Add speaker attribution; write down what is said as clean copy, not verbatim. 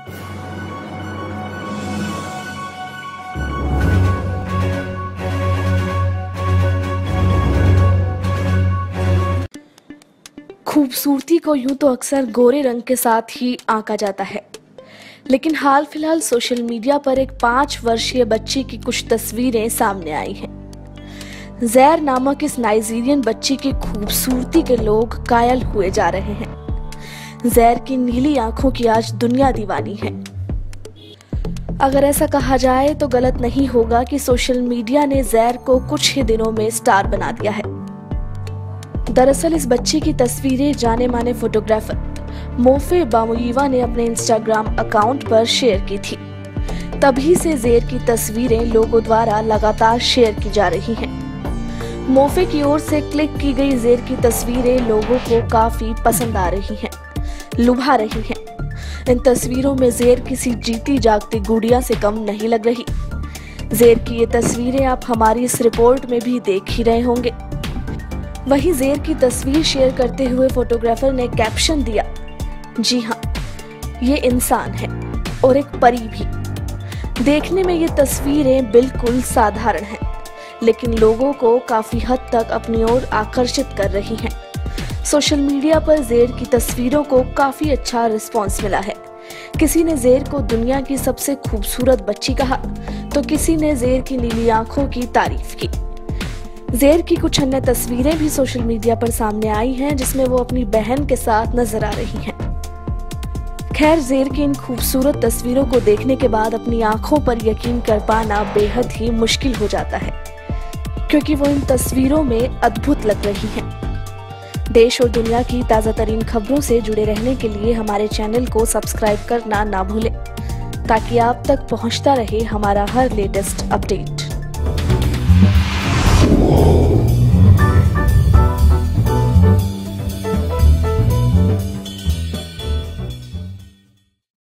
Speaker 1: खूबसूरती को यूं तो अक्सर गोरे रंग के साथ ही आंका जाता है, लेकिन हाल फिलहाल सोशल मीडिया पर एक 5 वर्षीय बच्ची की कुछ तस्वीरें सामने आई हैं। जैर नामक इस नाइजीरियन बच्ची की खूबसूरती के लोग कायल हुए जा रहे हैं। जैर की नीली आंखों की आज दुनिया दीवानी है। अगर ऐसा कहा जाए तो गलत नहीं होगा कि सोशल मीडिया ने जैर को कुछ ही दिनों में स्टार बना दिया है। दरअसल इस बच्ची की तस्वीरें जाने माने फोटोग्राफर मोफे बामुयीवा ने अपने इंस्टाग्राम अकाउंट पर शेयर की थी। तभी से ज़ेर की तस्वीरें लोगों द्वारा लगातार शेयर की जा रही हैं। मोफे की ओर से क्लिक की गई ज़ेर की तस्वीरें लोगों को काफी पसंद आ रही हैं, लुभा रही हैं। इन तस्वीरों में ज़ेर किसी जीती जागती गुड़िया से कम नहीं लग रही। ज़ेर की ये तस्वीरें आप हमारी इस रिपोर्ट में भी देख ही रहे होंगे। वहीं ज़ेर की तस्वीर शेयर करते हुए फोटोग्राफर ने कैप्शन दिया, जी हाँ, ये इंसान है और एक परी भी। देखने में ये तस्वीरें बिल्कुल साधारण हैं, लेकिन लोगों को काफी हद तक अपनी ओर आकर्षित कर रही हैं। सोशल मीडिया पर ज़ेर की तस्वीरों को काफी अच्छा रिस्पॉन्स मिला है। किसी ने ज़ेर को दुनिया की सबसे खूबसूरत बच्ची कहा, तो किसी ने ज़ेर की नीली आंखों की तारीफ की। ज़ेर की कुछ अन्य तस्वीरें भी सोशल मीडिया पर सामने आई हैं, जिसमें वो अपनी बहन के साथ नजर आ रही हैं। खैर, ज़ेर की इन खूबसूरत तस्वीरों को देखने के बाद अपनी आंखों पर यकीन कर पाना बेहद ही मुश्किल हो जाता है, क्योंकि वो इन तस्वीरों में अद्भुत लग रही हैं। देश और दुनिया की ताज़ा तरीन खबरों से जुड़े रहने के लिए हमारे चैनल को सब्सक्राइब करना ना भूलें, ताकि आप तक पहुंचता रहे हमारा हर लेटेस्ट अपडेट।